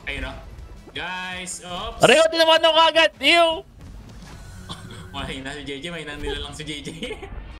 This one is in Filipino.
Ayun o. Guys, oops. Areho, tinamaan ako agad. Ew! Mahina si JJ, mahina nila lang si JJ.